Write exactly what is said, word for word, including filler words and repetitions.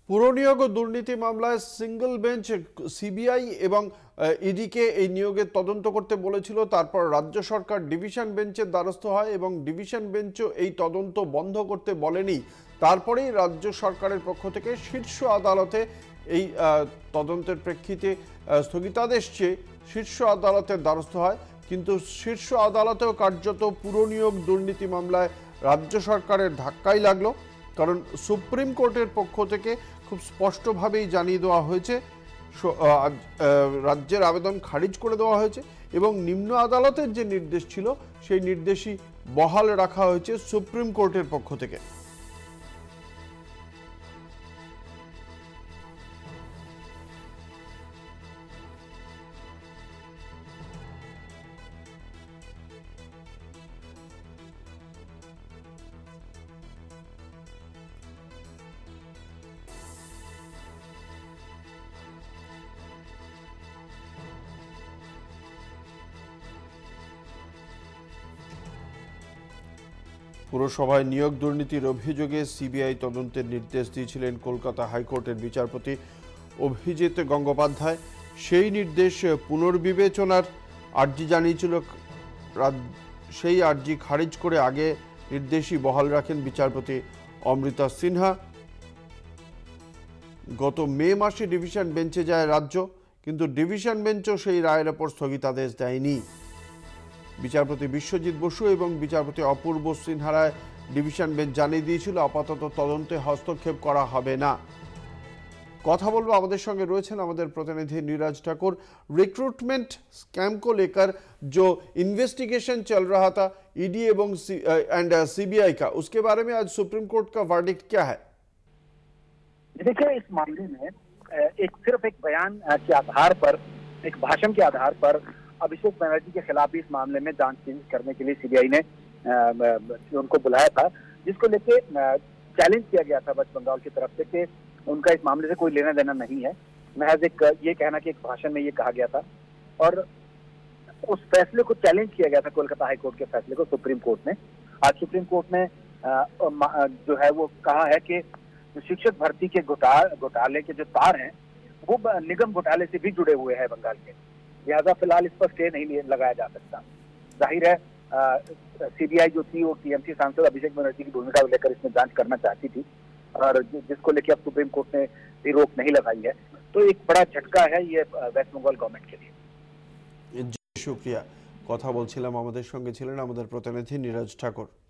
পুরনিয়োগ ও দুর্নীতি মামলায় single bench CBI এবং ইডিকে এই নিয়োগের তদন্ত করতে বলেছিল। তারপর রাজ্য সরকার ডিভিশন বেঞ্চের দ্বারস্থ হয় এবং ডিভিশন বেঞ্চও এই তদন্ত বন্ধ করতে বলেনি। তারপরেই রাজ্য সরকারের পক্ষ থেকে শীর্ষ আদালতে এই তদন্তের প্রেক্ষিতে স্থগিতাদেশ চেয়ে শীর্ষ আদালতের দ্বারস্থ হয়। কিন্তু শীর্ষ আদালতেও কার্যত পুরনিয়োগ দুর্নীতি মামলায় রাজ্য সরকারের ধাক্কাই লাগলো, কারণ সুপ্রিম কোর্টের পক্ষ থেকে খুব স্পষ্টভাবেই জানিয়ে দেওয়া হয়েছে রাজ্যের আবেদন খারিজ করে দেওয়া হয়েছে এবং নিম্ন আদালতের যে নির্দেশ ছিল সেই নির্দেশই বহাল রাখা হয়েছে সুপ্রিম কোর্টের পক্ষ থেকে। পুরসভায় নিয়োগ দুর্নীতির অভিযোগে সিবিআই তদন্তের নির্দেশ দিয়েছিলেন কলকাতা হাইকোর্টের বিচারপতি অভিজিৎ গঙ্গোপাধ্যায়। সেই নির্দেশ পুনর্বিবেচনার আর্জি জানিয়েছিল, সেই আর্জি খারিজ করে আগে নির্দেশই বহাল রাখেন বিচারপতি অমৃতা সিনহা। গত মে মাসে ডিভিশন বেঞ্চে যায় রাজ্য, কিন্তু ডিভিশন বেঞ্চও সেই রায়ের ওপর স্থগিতাদেশ দেয়নি। বিচারপতি বিশ্বজিৎ বসু এবং বিচারপতি অপূর্ব সিনহারায় ডিভিশন বেঞ্চ জানিয়ে দিয়েছিল আপাতত তদন্তে হস্তক্ষেপ করা হবে না। কথা বলবো, আমাদের সঙ্গে রয়েছেন আমাদের প্রতিনিধি नीरज ठाकुर। रिक्रूटमेंट स्कैम को लेकर जो इन्वेस्टिगेशन चल रहा था ईडी एवं एंड सीबीआई का, उसके बारे में आज सुप्रीम कोर्ट का वर्डिक्ट क्या है? देखिए, इस मामले में एक सिर्फ एक बयान के आधार पर, एक भाषण के आधार पर अभिषेक बनर्जी के खिलाफ भी इस मामले में जांच करने के लिए सीबीआई ने उनको बुलाया था, जिसको लेके चैलेंज किया गया था वेस्ट बंगाल की तरफ से कि उनका इस मामले से कोई लेना देना नहीं है। महज एक ये कहना कि एक भाषण में ये कहा गया था और उस फैसले को चैलेंज किया गया था कोलकाता हाई कोर्ट के फैसले को सुप्रीम कोर्ट में। आज सुप्रीम कोर्ट ने जो है वो कहा है कि शिक्षक भर्ती के घोटाले के जो तार हैं वो निगम घोटाले से भी जुड़े हुए हैं बंगाल के, लिहाजा फिलहाल इस पर स्टे नहीं लगाया जा सकता। जाहिर है सीबीआई जो थी वो टीएमसी सांसद अभिषेक बनर्जी की भूमिका को लेकर इसमें जांच करना चाहती थी और जिसको लेकर अब सुप्रीम कोर्ट ने भी रोक नहीं लगाई है। तो एक बड़ा झटका है ये वेस्ट बंगाल गवर्नमेंट के लिए। शुक्रिया। কথা বলছিলাম, আমাদের সঙ্গে ছিলেন আমাদের প্রতিনিধি नीरज ठाकुर।